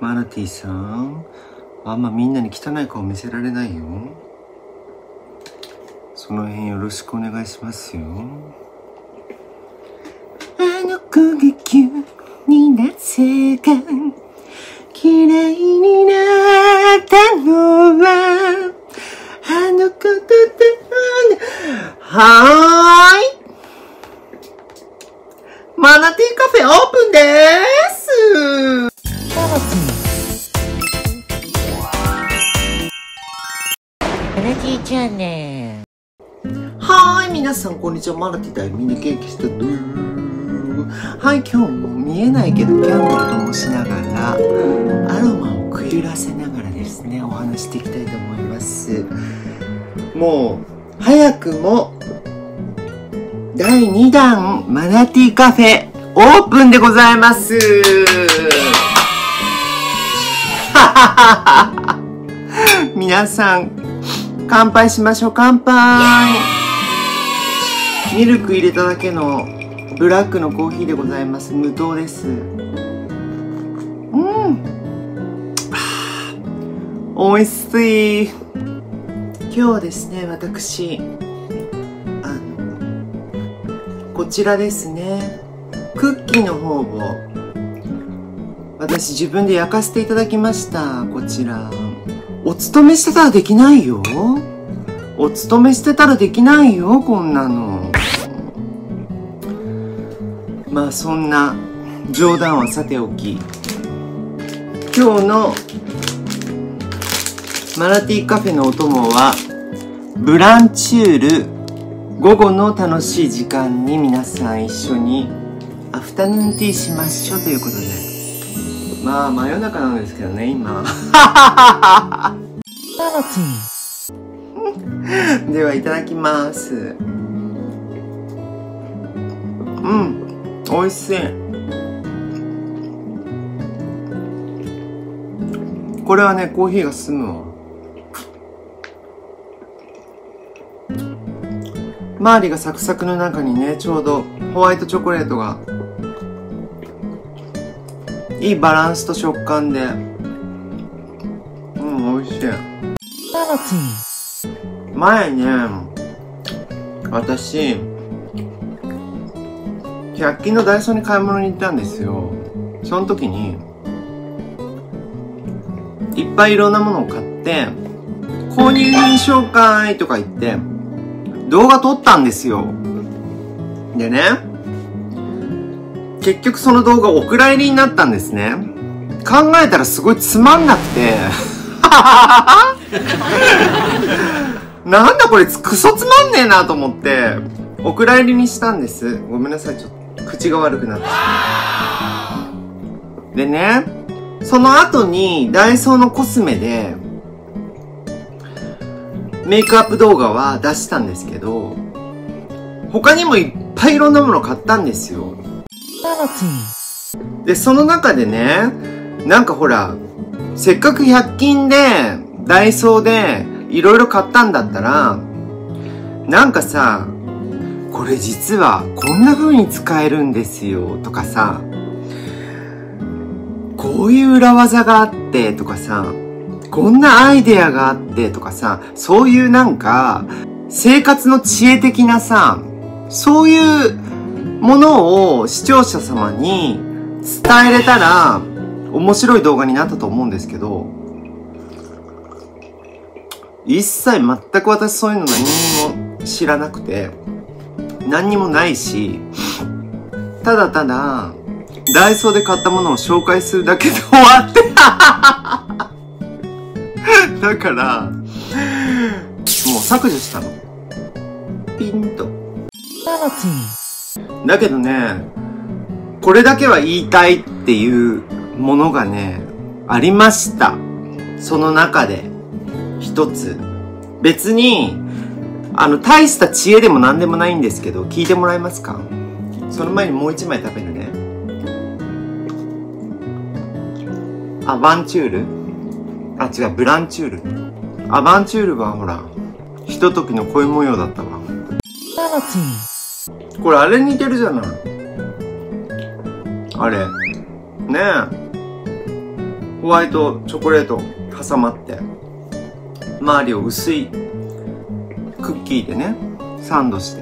マナティさん、あんまみんなに汚い顔見せられないよ。その辺よろしくお願いしますよ。あの子が急になぜか嫌いになったのはあの子とはーい。マナティカフェオープンでーす。 マナティチャンネル。 はーい、皆さんこんにちは。マナティだよ。みんな元気してる？はい、今日も見えないけどキャンドルともしながらアロマをくゆらせながらですね、お話していきたいと思います。もう早くも第2弾マナティカフェオープンでございます。皆さん乾杯しましょう。乾杯。ミルク入れただけのブラックのコーヒーでございます。無糖です。おいしい。今日はですね、私こちらですね、クッキーの方を私自分で焼かせていただきました。こちらお勤めしてたらできないよ。お勤めしてたらできないよ、こんなの。まあそんな冗談はさておき、今日のマナティカフェのお供はブランチュール。午後の楽しい時間に皆さん一緒にアフタヌーンティーしましょうということで、まあ真夜中なんですけどね、今。ではいただきます。美味しい。これはね、コーヒーが進むわ。周りがサクサクの中にね、ちょうどホワイトチョコレートがいいバランスと食感で、美味しい。前ね、私100均のダイソーに買い物に行ったんですよ。その時にいっぱいいろんなものを買って購入品紹介とか言って動画撮ったんですよ。でね、結局その動画お蔵入りになったんですね。考えたらすごいつまんなくてなんだこれクソつまんねえなと思ってお蔵入りにしたんです。ごめんなさい、ちょっと口が悪くなって。でね、その後にダイソーのコスメでメイクアップ動画は出したんですけど、他にもいっぱいいろんなもの買ったんですよ。で、その中でね、なんかほら、せっかく100均でダイソーでいろいろ買ったんだったら、なんかさ、これ実はこんな風に使えるんですよとかさ、こういう裏技があってとかさ、こんなアイデアがあってとかさ、そういうなんか生活の知恵的なさ、そういうものを視聴者様に伝えれたら面白い動画になったと思うんですけど、一切全く私そういうの何にも知らなくて、何にもないし、ただただダイソーで買ったものを紹介するだけで終わってだからもう削除したの、ピンと。だけどね、これだけは言いたいっていうものがね、ありました。その中で一つ、別に大した知恵でも何でもないんですけど、聞いてもらえますか？その前にもう一枚食べるね。アバンチュール？あ、違う、ブランチュール。アバンチュールはほら、ひとときの恋模様だったわ。これあれに似てるじゃない。あれ。ねえ。 ホワイトチョコレート挟まって、周りを薄いクッキーでね、サンドして。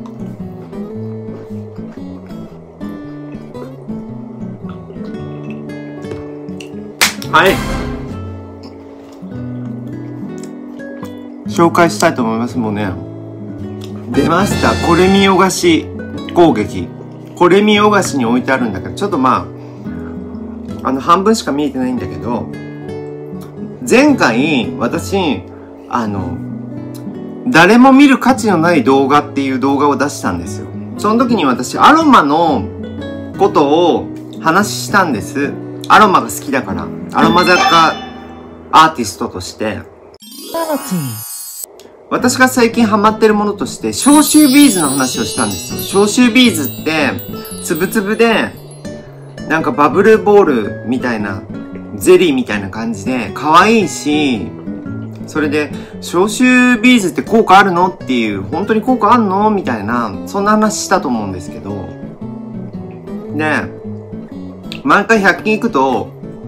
はい。紹介したいと思います。もうね、出ました。これみよがし攻撃。これみよがしに置いてあるんだけど、ちょっとまあ、半分しか見えてないんだけど、前回、私、誰も見る価値のない動画っていう動画を出したんですよ。その時に私、アロマのことを話したんです。アロマが好きだから。アロマ雑貨アーティストとして。私が最近ハマってるものとして、消臭ビーズの話をしたんですよ。消臭ビーズって、つぶつぶで、なんかバブルボールみたいな、ゼリーみたいな感じで、可愛いし、それで、消臭ビーズって効果あるのっていう、本当に効果あんのみたいな、そんな話したと思うんですけど、で、毎回100均行くと、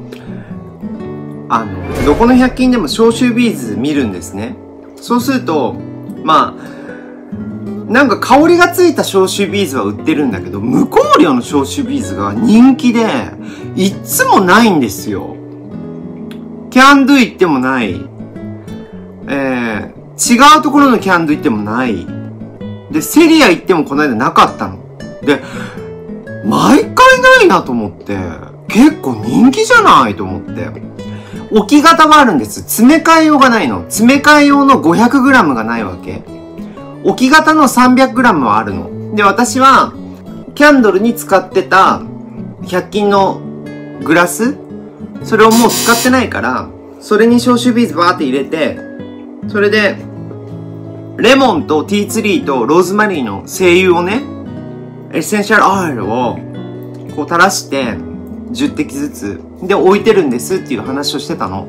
どこの100均でも消臭ビーズ見るんですね。そうすると、まあ、なんか香りがついた消臭ビーズは売ってるんだけど、無香料の消臭ビーズが人気で、いっつもないんですよ。キャンドゥ行ってもない。違うところのキャンドゥ行ってもない。で、セリア行ってもこの間なかったの。で、毎回ないなと思って、結構人気じゃないと思って。置き型があるんです。詰め替え用がないの。詰め替え用の 500g がないわけ。置き型の 300g はあるの。で、私は、キャンドルに使ってた、100均のグラス、それをもう使ってないから、それに消臭ビーズバーって入れて、それで、レモンとティーツリーとローズマリーの精油をね、エッセンシャルオイルを、こう垂らして、10滴ずつ、で置いてるんですっていう話をしてたの。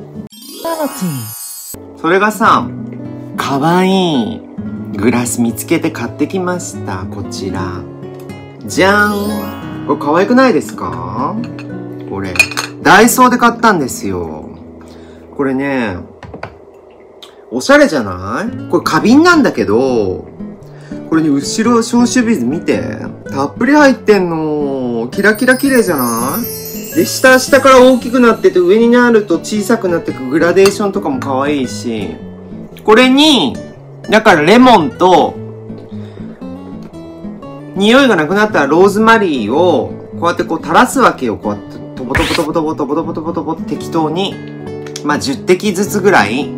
それがさ、かわいいグラス見つけて買ってきました。こちら。じゃーん。これ可愛くないですか？これ。ダイソーで買ったんですよ。これね、おしゃれじゃない？これ花瓶なんだけど、これに後ろ消臭ビーズ見て。たっぷり入ってんの。キラキラ綺麗じゃない？で、下から大きくなってて、上になると小さくなってくグラデーションとかも可愛いし、これに、だからレモンと、匂いがなくなったらローズマリーを、こうやってこう垂らすわけよ。こうやって、トボトボトボトボトボトボトボトボって適当に。まあ、10滴ずつぐらい。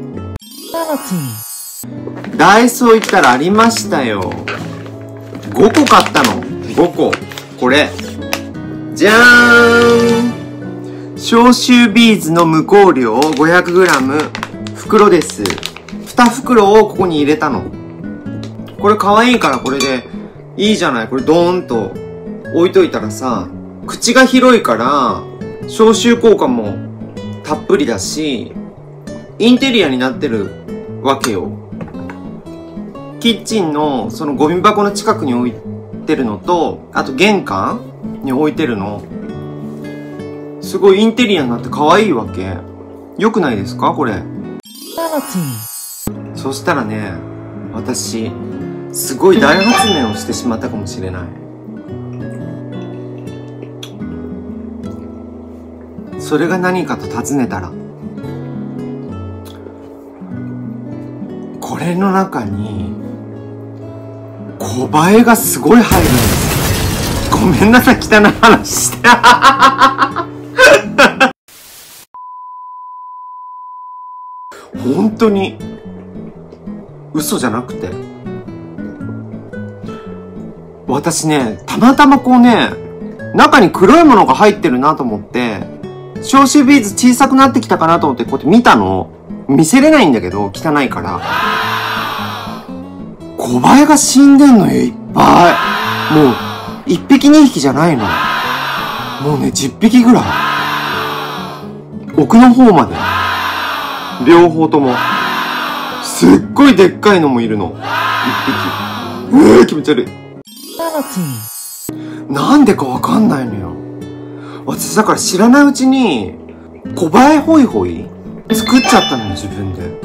ダイソー行ったらありましたよ。5個買ったの。5個。これ。じゃーん。消臭ビーズの無香料 500g 袋です。2袋をここに入れたの。これ可愛いからこれでいいじゃない。これドーンと置いといたらさ、口が広いから消臭効果もたっぷりだし、インテリアになってるわけよ。キッチンのそのゴミ箱の近くに置いてるのと、あと玄関に置いてるの。すごいインテリアになって可愛いわけ。良くないですかこれ。そしたらね、私、すごい大発明をしてしまったかもしれない。それが何かと尋ねたら、これの中に、小映えがすごい入るんです。ごめんなさい、汚い話して。本当に、嘘じゃなくて。私ね、たまたまこうね、中に黒いものが入ってるなと思って、消臭ビーズ小さくなってきたかなと思ってこうやって見たの。見せれないんだけど、汚いから。小映えが死んでんのよ、いっぱい。もう、1匹2匹じゃないの。もうね、10匹ぐらい。奥の方まで。両方とも。すっごいでっかいのもいるの。1匹。気持ち悪い。なんでかわかんないのよ。私だから知らないうちに、 小映えホイホイ作っちゃったのよ、自分で。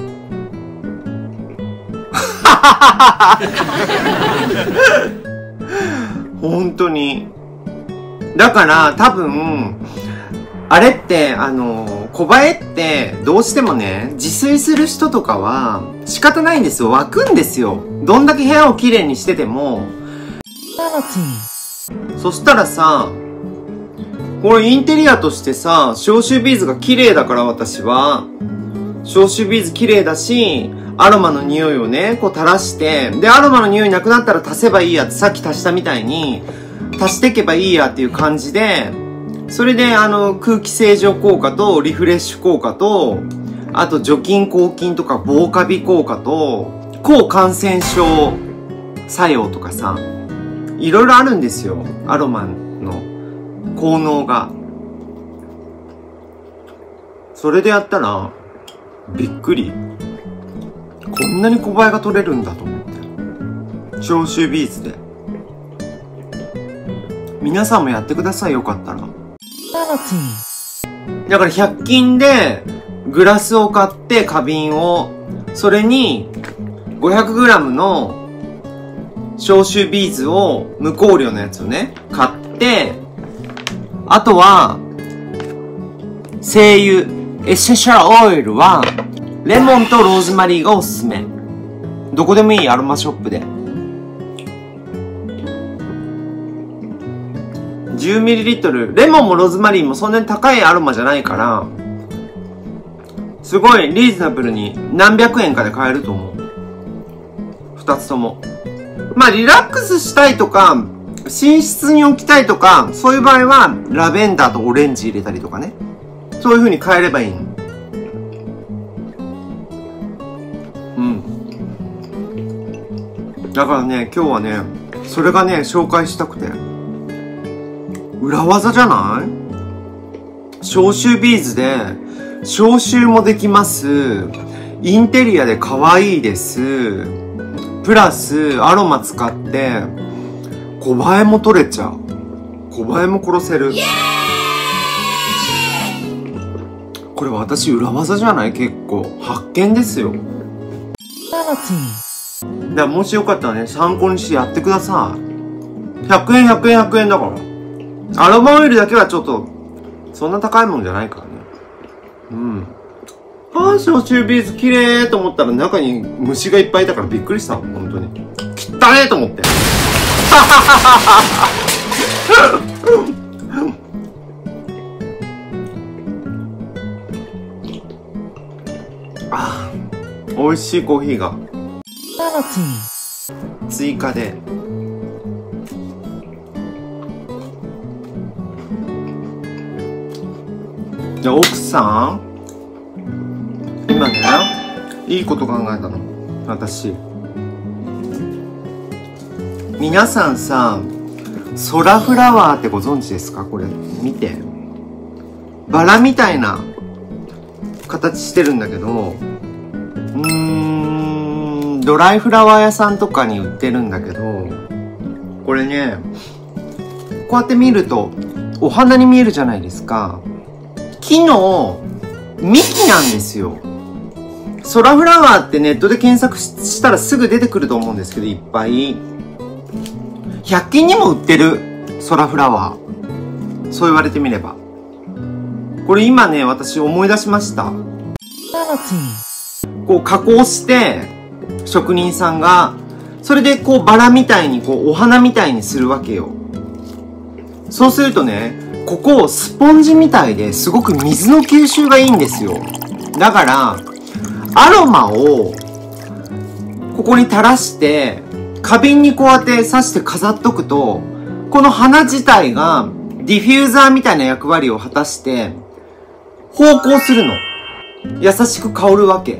本当に。だから多分、あれって、小映えってどうしてもね、自炊する人とかは仕方ないんですよ。湧くんですよ。どんだけ部屋をきれいにしてても。そしたらさ、これインテリアとしてさ、消臭ビーズが綺麗だから私は。消臭ビーズ綺麗だし、アロマの匂いをね、こう垂らして、で、アロマの匂いなくなったら足せばいいやってさっき足したみたいに、足していけばいいやっていう感じで、それで空気清浄効果とリフレッシュ効果と、あと除菌抗菌とか防カビ効果と、抗感染症作用とかさ、いろいろあるんですよ。アロマの効能が。それでやったら、びっくり。こんなに小映えが取れるんだと思って。消臭ビーズで。皆さんもやってください、よかったら。だから100均でグラスを買って花瓶を、それに 500g の消臭ビーズを無香料のやつをね、買って、あとは精油、エッセンシャルオイルはレモンとローズマリーがおすすめ。どこでもいいアロマショップで。10ml。レモンもローズマリーもそんなに高いアロマじゃないから、すごいリーズナブルに何百円かで買えると思う。二つとも。まあリラックスしたいとか、寝室に置きたいとか、そういう場合はラベンダーとオレンジ入れたりとかね。そういう風に変えればいいの。うん。だからね、今日はね、それがね、紹介したくて。裏技じゃない？消臭ビーズで、消臭もできます。インテリアで可愛いです。プラス、アロマ使って、小映えも取れちゃう。小映えも殺せる。これ私裏技じゃない？結構。発見ですよ。だからもしよかったらね、参考にしてやってください。100円、100円、100円だから。アロマオイルだけはちょっと、そんな高いもんじゃないからね。うん。ああ、消臭ビーズ綺麗と思ったら中に虫がいっぱいいたからびっくりした。本当に。汚ねえと思って。ああ、美味しいコーヒーが。追加で。じゃあ奥さん、今ね、いいこと考えたの。私。皆さんさ、ソラフラワーってご存知ですか？これ、見て。バラみたいな形してるんだけど、ドライフラワー屋さんとかに売ってるんだけど、これね、こうやって見ると、お花に見えるじゃないですか。木の幹なんですよ。ソラフラワーってネットで検索したらすぐ出てくると思うんですけど、いっぱい。100均にも売ってるソラフラワー。そう言われてみれば。これ今ね、私思い出しました。こう加工して、職人さんが、それでこうバラみたいに、こうお花みたいにするわけよ。そうするとね、ここスポンジみたいですごく水の吸収がいいんですよ。だから、アロマをここに垂らして、花瓶にこうやって刺して飾っとくと、この花自体がディフューザーみたいな役割を果たして、芳香するの。優しく香るわけ。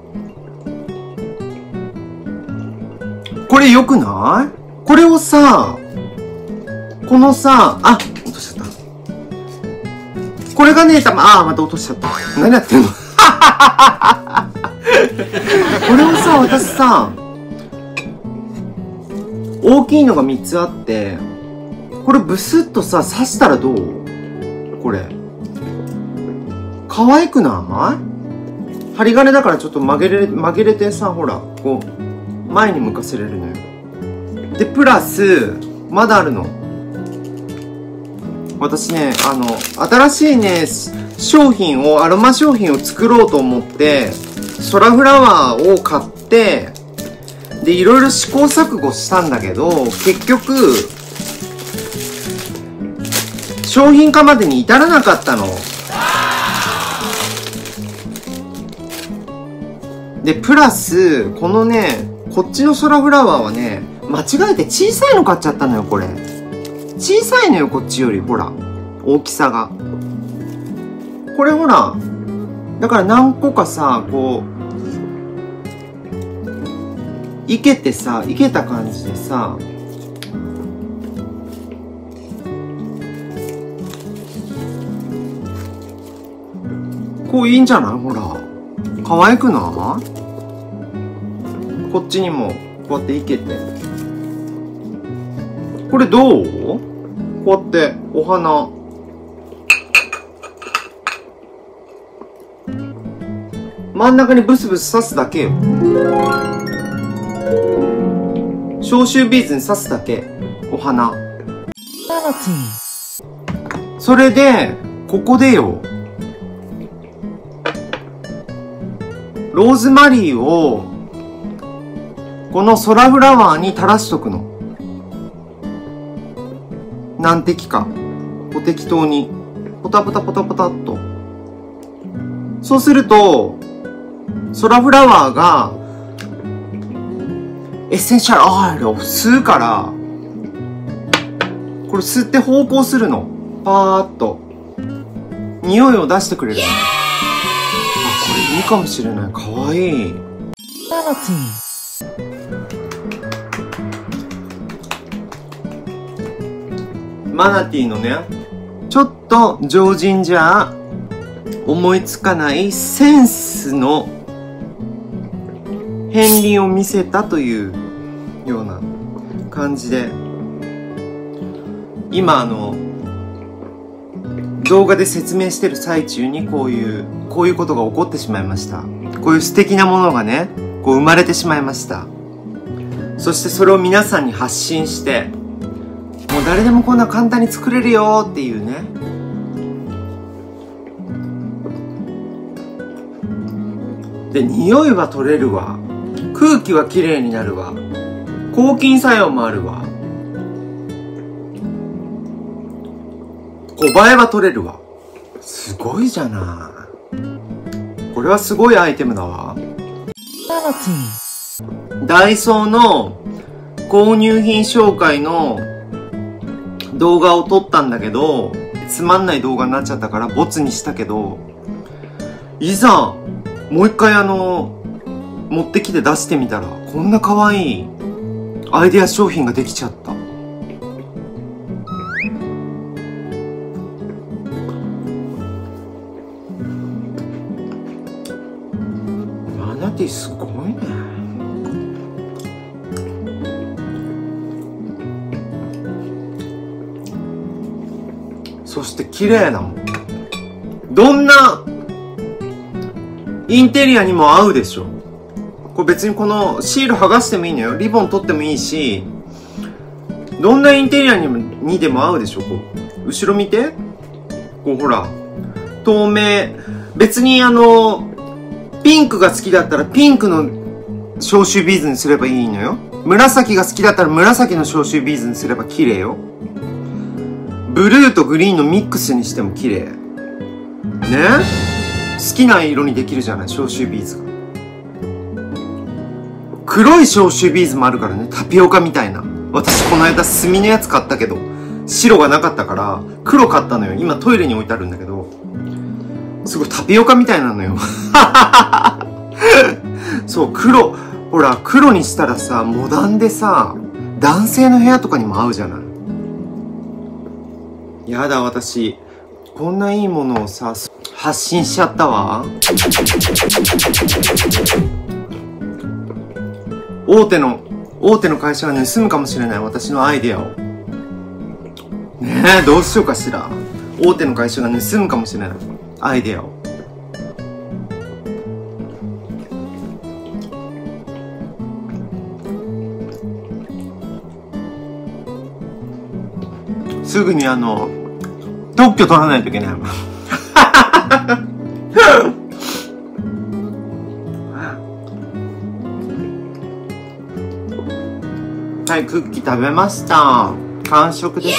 これ良くない？これをさ、このさ、あ、落としちゃった。これがね、また落としちゃった。何やってんの？これをさ、私さ、大きいのが3つあって、これブスッとさ、刺したらどう？これ。 可愛くない？針金だからちょっと曲げれてさ、ほら、こう、前に向かせれるのよ。で、プラス、まだあるの。私ね、新しいね、アロマ商品を作ろうと思って、ソラフラワーを買って、で、いろいろ試行錯誤したんだけど、結局、商品化までに至らなかったの。で、プラス、このね、こっちのソラフラワーはね、間違えて小さいの買っちゃったのよ、これ。小さいのよ、こっちより、ほら。大きさが。これほら。だから何個かさ、こう、いけた感じでさ、こういいんじゃない？ほら。可愛くない？こっちにも、こうやっていけて。これどう？こうやって、お花。真ん中にブスブス刺すだけよ。消臭ビーズに刺すだけ。お花。それで、ここでよ。ローズマリーを、このソラフラワーに垂らしとくの。何滴か。適当に。ポタポタポタポタっと。そうすると、ソラフラワーが、エッセンシャルオイルを吸うから、これ吸って芳香するの。パーっと。匂いを出してくれるの。あ、これいいかもしれない。かわいい。マナティーのね、ちょっと常人じゃ思いつかないセンスの片鱗を見せたというような感じで、今動画で説明してる最中にこういうことが起こってしまいました。こういう素敵なものがね、こう生まれてしまいました。そしてそれを皆さんに発信して、もう誰でもこんな簡単に作れるよっていうね。で、匂いは取れるわ。空気はきれいになるわ。抗菌作用もあるわ。5倍は取れるわ。すごいじゃない。これはすごいアイテムだわ。ダイソーの購入品紹介の動画を撮ったんだけど、つまんない動画になっちゃったからボツにしたけど、いざもう一回持ってきて出してみたら、こんな可愛いアイデア商品ができちゃった。マナティすごいね。そして綺麗なもん。どんなインテリアにも合うでしょ。これ別にこのシール剥がしてもいいのよ。リボン取ってもいいし、どんなインテリアにでも合うでしょ。こう後ろ見て、こうほら透明。別にピンクが好きだったらピンクの消臭ビーズにすればいいのよ。紫が好きだったら紫の消臭ビーズにすれば綺麗よ。ブルーとグリーンのミックスにしても綺麗ね。好きな色にできるじゃない、消臭ビーズが。黒い消臭ビーズもあるからね。タピオカみたいな。私この間墨のやつ買ったけど白がなかったから黒買ったのよ。今トイレに置いてあるんだけど、すごいタピオカみたいなのよ。そう、黒。ほら黒にしたらさ、モダンでさ、男性の部屋とかにも合うじゃない。やだ、私こんないいものをさ発信しちゃったわ。大手の会社が盗むかもしれない、私のアイデアを。ねえ、どうしようかしら。大手の会社が盗むかもしれないアイデアを。 すぐに特許取らないといけないもん。はい、クッキー食べました。完食です。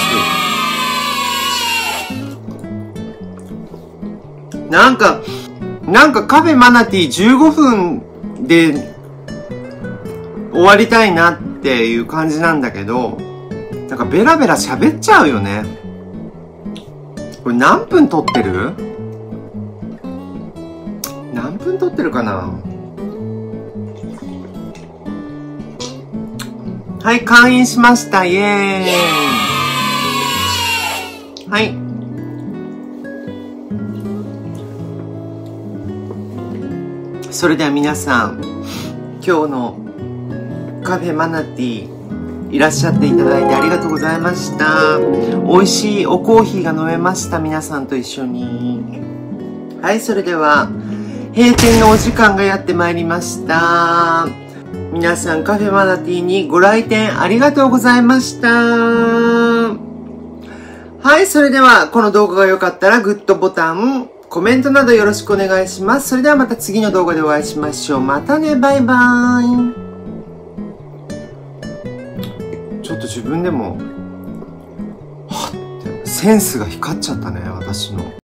なんかカフェマナティー15分で終わりたいなっていう感じなんだけど、なんかベラベラ喋っちゃうよね。これ何分撮ってる？何分撮ってるかな？はい、開演しました。イエーイ。はい。それでは皆さん、今日のカフェマナティーいらっしゃっていただいてありがとうございました。美味しいおコーヒーが飲めました。皆さんと一緒に。はい、それでは閉店のお時間がやってまいりました。皆さんカフェマナティーにご来店ありがとうございました。はい、それではこの動画が良かったらグッドボタン、コメントなどよろしくお願いします。それではまた次の動画でお会いしましょう。またね、バイバーイ。ちょっと自分でも、はっってセンスが光っちゃったね、私の。